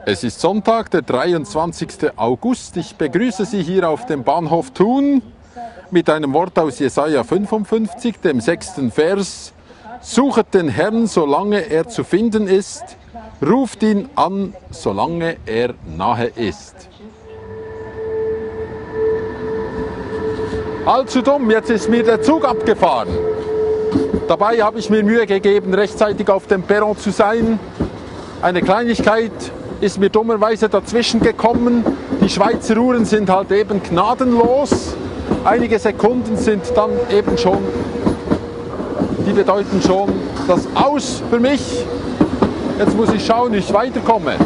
Es ist Sonntag, der 23. August. Ich begrüße Sie hier auf dem Bahnhof Thun mit einem Wort aus Jesaja 55, dem 6. Vers. Suchet den Herrn, solange er zu finden ist, ruft ihn an, solange er nahe ist. Allzu dumm, jetzt ist mir der Zug abgefahren. Dabei habe ich mir Mühe gegeben, rechtzeitig auf dem Perron zu sein. Eine Kleinigkeit ist mir dummerweise dazwischen gekommen. Die Schweizer Uhren sind halt eben gnadenlos. Einige Sekunden sind dann eben schon, die bedeuten schon das Aus für mich. Jetzt muss ich schauen, wie ich weiterkomme.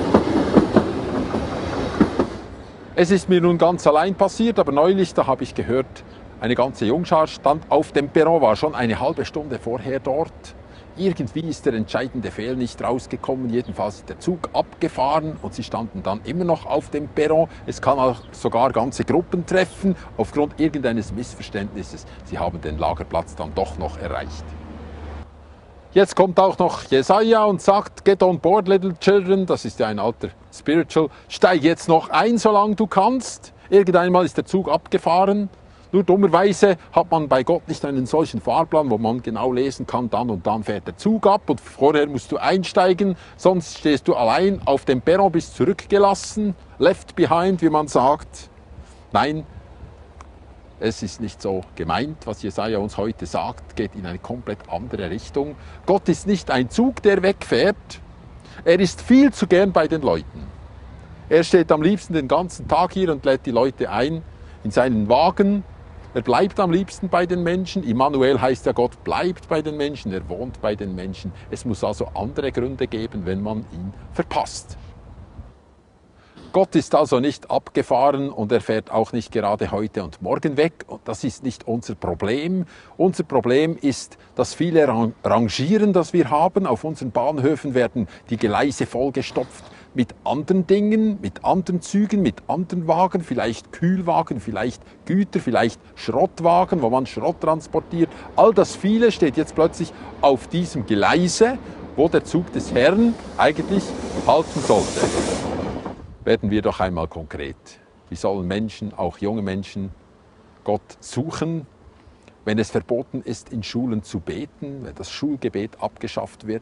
Es ist mir nun ganz allein passiert, aber neulich, da habe ich gehört, eine ganze Jungschar stand auf dem Perron, war schon eine halbe Stunde vorher dort. Irgendwie ist der entscheidende Fehl nicht rausgekommen, jedenfalls ist der Zug abgefahren und sie standen dann immer noch auf dem Perron. Es kann auch sogar ganze Gruppen treffen, aufgrund irgendeines Missverständnisses. Sie haben den Lagerplatz dann doch noch erreicht. Jetzt kommt auch noch Jesaja und sagt, get on board, little children, das ist ja ein alter Spiritual, steig jetzt noch ein, solange du kannst. Irgendeinmal ist der Zug abgefahren. Nur dummerweise hat man bei Gott nicht einen solchen Fahrplan, wo man genau lesen kann, dann und dann fährt der Zug ab und vorher musst du einsteigen, sonst stehst du allein auf dem Perron, bist zurückgelassen, left behind, wie man sagt. Nein, es ist nicht so gemeint, was Jesaja uns heute sagt, geht in eine komplett andere Richtung. Gott ist nicht ein Zug, der wegfährt, er ist viel zu gern bei den Leuten. Er steht am liebsten den ganzen Tag hier und lädt die Leute ein in seinen Wagen. Er bleibt am liebsten bei den Menschen. Immanuel heißt ja, Gott bleibt bei den Menschen, er wohnt bei den Menschen. Es muss also andere Gründe geben, wenn man ihn verpasst. Gott ist also nicht abgefahren und er fährt auch nicht gerade heute und morgen weg. Und das ist nicht unser Problem. Unser Problem ist das viele Rangieren, das wir haben. Auf unseren Bahnhöfen werden die Gleise vollgestopft mit anderen Dingen, mit anderen Zügen, mit anderen Wagen, vielleicht Kühlwagen, vielleicht Güter, vielleicht Schrottwagen, wo man Schrott transportiert. All das viele steht jetzt plötzlich auf diesem Gleise, wo der Zug des Herrn eigentlich halten sollte. Werden wir doch einmal konkret. Wie sollen Menschen, auch junge Menschen, Gott suchen, wenn es verboten ist, in Schulen zu beten, wenn das Schulgebet abgeschafft wird?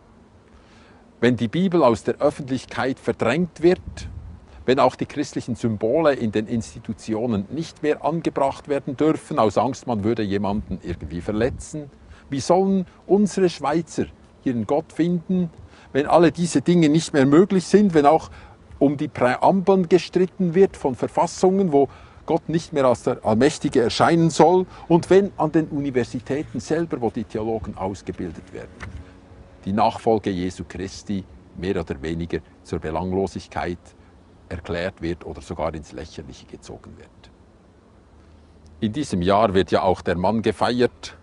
Wenn die Bibel aus der Öffentlichkeit verdrängt wird, wenn auch die christlichen Symbole in den Institutionen nicht mehr angebracht werden dürfen, aus Angst, man würde jemanden irgendwie verletzen. Wie sollen unsere Schweizer ihren Gott finden, wenn alle diese Dinge nicht mehr möglich sind, wenn auch um die Präambeln gestritten wird von Verfassungen, wo Gott nicht mehr als der Allmächtige erscheinen soll, und wenn an den Universitäten selber, wo die Theologen ausgebildet werden, die Nachfolge Jesu Christi mehr oder weniger zur Belanglosigkeit erklärt wird oder sogar ins Lächerliche gezogen wird. In diesem Jahr wird ja auch der Mann gefeiert,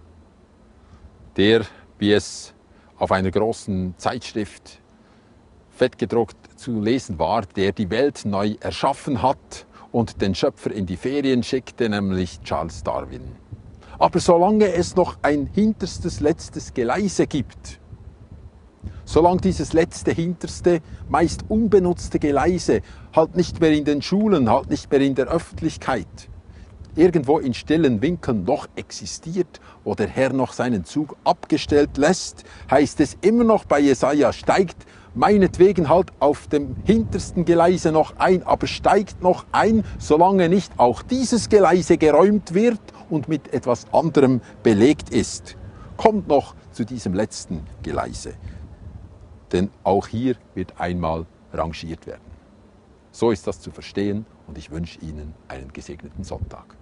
der, wie es auf einer großen Zeitschrift fettgedruckt zu lesen war, der die Welt neu erschaffen hat und den Schöpfer in die Ferien schickte, nämlich Charles Darwin. Aber solange es noch ein hinterstes, letztes Geleise gibt, solange dieses letzte, hinterste, meist unbenutzte Geleise halt nicht mehr in den Schulen, halt nicht mehr in der Öffentlichkeit, irgendwo in stillen Winkeln noch existiert, wo der Herr noch seinen Zug abgestellt lässt, heißt es immer noch bei Jesaja, steigt meinetwegen halt auf dem hintersten Geleise noch ein, aber steigt noch ein, solange nicht auch dieses Geleise geräumt wird und mit etwas anderem belegt ist. Kommt noch zu diesem letzten Geleise. Denn auch hier wird einmal rangiert werden. So ist das zu verstehen und ich wünsche Ihnen einen gesegneten Sonntag.